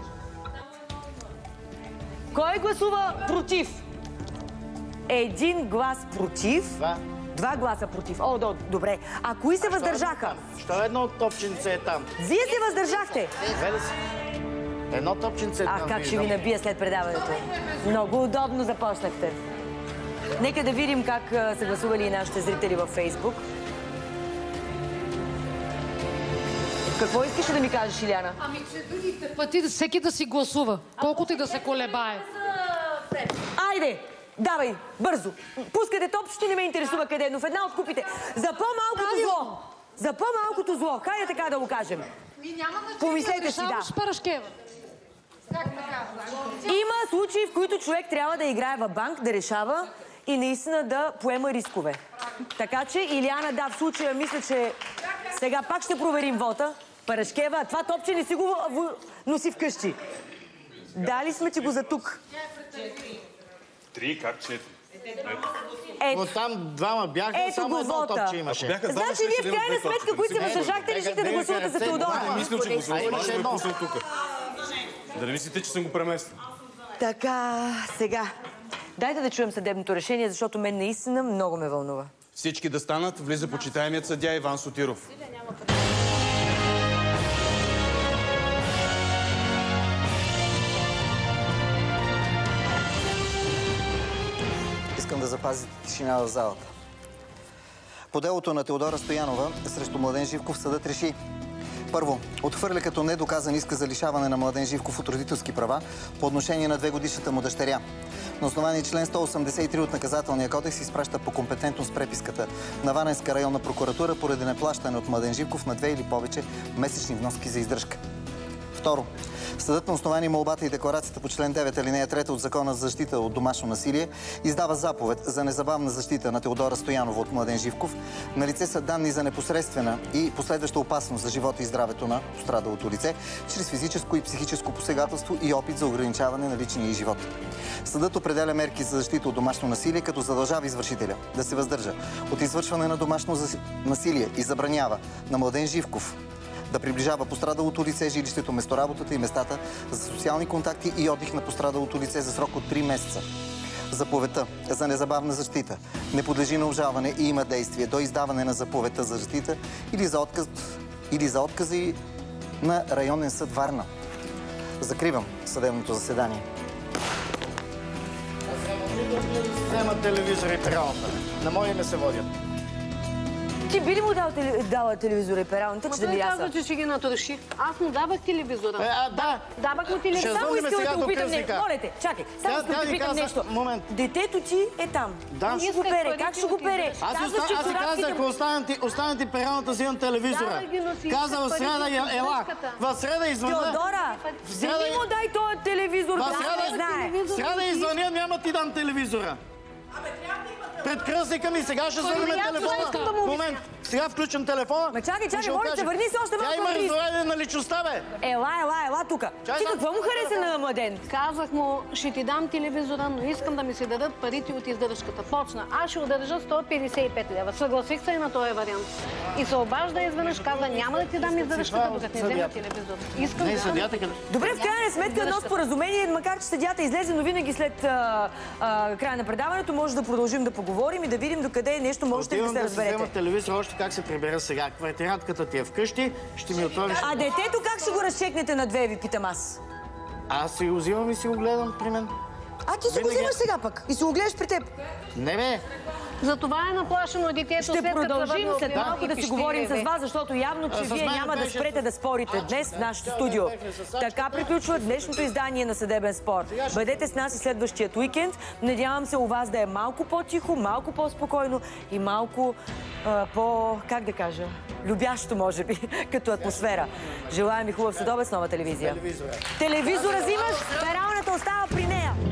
Кой гласува против? Един глас против. Два. Два гласа против. О, до, добре. А кои се въздържаха? Що едно топченце е там? Вие се въздържахте? Едно топченце е там. А как ще ви набия след предаването? Много удобно започнахте. Нека да видим как са гласували и нашите зрители във Фейсбук. Какво искаш да ми кажеш, Иляна? Ами, че другите пъти всеки да си гласува, колкото и да се колебае. Айде! Давай, бързо. Пускайте топчето, не ме интересува къде, но в една от купите. За по-малкото зло. За по-малкото зло. Хайде така да го кажем. Помислете си, да. Има случаи, в които човек трябва да играе във банк, да решава и наистина да поема рискове. Така че, Илиана, да, в случая мисля, че сега пак ще проверим вота. Парашкева, това топче не си го носи вкъщи. Дали сме ти го за тук? Три, как четири? Ето. Там двама бяха, ето само едно вота. топче имаше. Значи вие в крайна сметка, които се въздържахте, решите да гласувате за Теодора. Не мисля, че гласувам. Аз ще ме пуснал тук. Да не мислите, че съм го преместил. Така, сега. Дайте да чуем съдебното решение, защото мен наистина много ме вълнува. Всички да станат, влиза почитаемият съдия Иван Сотиров. Искам да запазите тишина в залата. По делото на Теодора Стоянова срещу Младен Живков съдът реши: първо, отхвърля като недоказан иска за лишаване на Младен Живков от родителски права по отношение на двегодишната му дъщеря. На основание член сто осемдесет и три от Наказателния кодекс изпраща по компетентност преписката на Варненска районна прокуратура поради неплащане от Младен Живков на две или повече месечни вноски за издръжка. Второ, съдът на основание молбата и декларацията по член девет, алинея трета от Закона за защита от домашно насилие издава заповед за незабавна защита на Теодора Стоянова от Младен Живков. Налице са данни за непосредствена и последваща опасност за живота и здравето на пострадалото лице, чрез физическо и психическо посегателство и опит за ограничаване на личния й живот. Съдът определя мерки за защита от домашно насилие, като задължава извършителя да се въздържа от извършване на домашно насилие и забранява на Младен Живков да приближава пострадалото лице, жилището, местоработата и местата за социални контакти и отдих на пострадалото лице за срок от три месеца. Заповедта за незабавна защита не подлежи на обжалване и има действие до издаване на заповедта за защита или за отказ, или за откази на районен съд Варна. Закривам съдебното заседание. Вземат телевизора и пералната. На мои име се водят. Ти би ли му дал, дала телевизора и пералната, че да ли яса? Той казва, че ще ги натроши. Аз му давах телевизора. Е, а, да. Давах му телевизора. Само искам да те попитам нещо. Моля те, чакай. Само искам да те питам нещо. Момент. Детето ти е там. Да. Ще го пере. Как ще го пере? Аз си казах, ако останете пералната, взимам телевизора. Каза в среда ела. В среда извъня. Теодора, вземи му дай този телевизор. В среда извъня, няма ти дам телевизора. Пред кръстника ми сега ще вземем телефона. Момент. Сега включвам телефона. Ма чакай, и чакай, ще го моля се, кажа. върни се още Тя малко. има върни. раздвоение на личността, бе. Ела, ела, ела тука. Чай, Ти да. какво му хареса на младен? Казах му, ще ти дам телевизора, но искам да ми се дадат парите от издръжката. Почна. Аз ще удържа сто петдесет и пет лева. Съгласих се и на този вариант. И се обажда изведнъж, каза, няма да ти дам издръжката, докато не взема телевизор. Искам Не, да съдията къде? Добре, в крайна сметка едно споразумение, макар че съдията излезе, но винаги след а, а, края на предаването може да продължим да поговорим и да видим докъде нещо можете да се да си разберете. взема телевизор, още как се прибера сега. Квартиратката ти е вкъщи, ще ми отвориш. А детето как ще го разчекнете на две, ви питам аз? Аз си го взимам и си го гледам при мен. А ти си го Винаги. взимаш сега пък и си го гледаш при теб. Не, бе. Затова е наплашено детето. Ще след като продължим завърне след от малко да си пищи, говорим бе. с вас, защото явно, че А, с вие мен няма да беше- спрете да спорите днес в нашото студио. Така приключва днешното издание на Съдебен спор. Бъдете с нас и следващият уикенд. Надявам се у вас да е малко по-тихо, малко по-спокойно и малко а, по, как да кажа, любящо, може би, като атмосфера. Желаем ви хубав следобед с Нова телевизия. Телевизора взимаш, пералната остава при нея.